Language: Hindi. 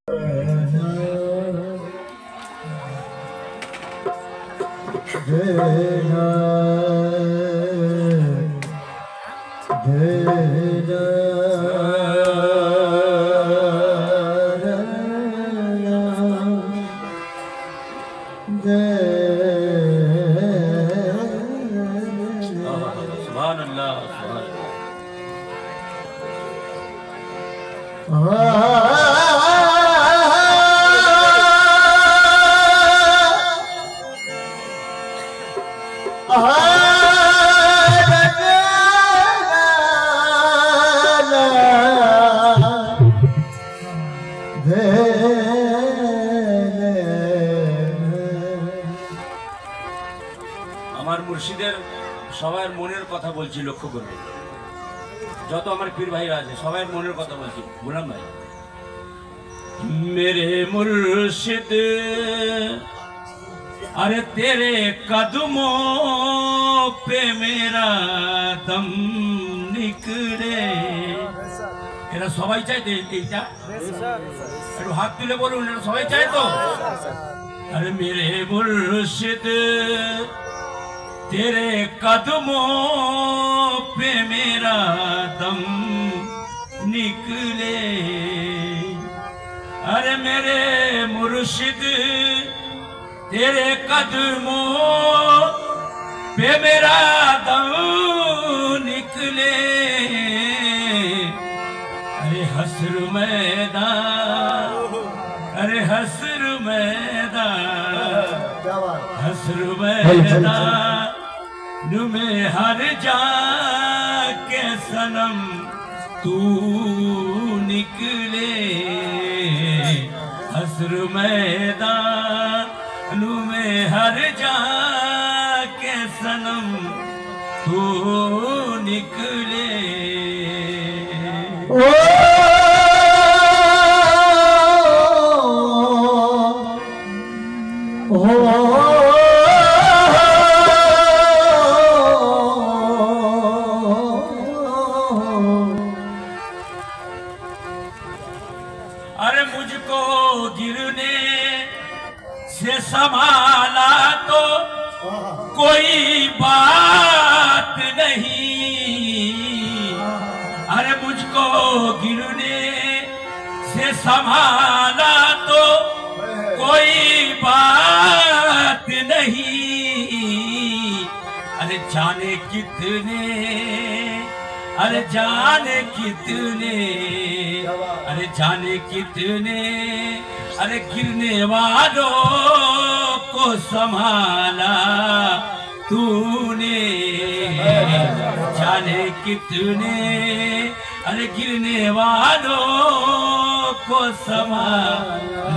আমার মুর্শিদের সবার মনের কথা বলছি, লক্ষ্য করবে। যত আমার পীর ভাইরা আছে সবার মনের কথা বলছি। গোলাম ভাই, मेरे मुर्शिद अरे तेरे कदमों पे मेरा दम निकले। এরা সবাই চায় তো এইটা? একটু হাত তুলে বলুন, এরা সবাই চায় তো? अरे मेरे मुर्शिद तेरे कदमों पे मेरा दम निकले। अरे मेरे मुर्शिद तेरे कदमों पे मेरा दम निकले। अरे हस्र मैदान, अरे हस्र मैदान, हस्र मैदान में हर जा के सनम तू निकले। हस्र मैदान में हर जा के सनम तू निकले। अरे मुझको गिरने से संभाला तो कोई बात नहीं। अरे मुझको गिरने से संभाला तो कोई बात नहीं। अरे जाने कितने, अरे जाने कितने, अरे जाने कितने, अरे गिरने वालों को संभाला तूने। जाने कितने, अरे गिरने वालों को संभाला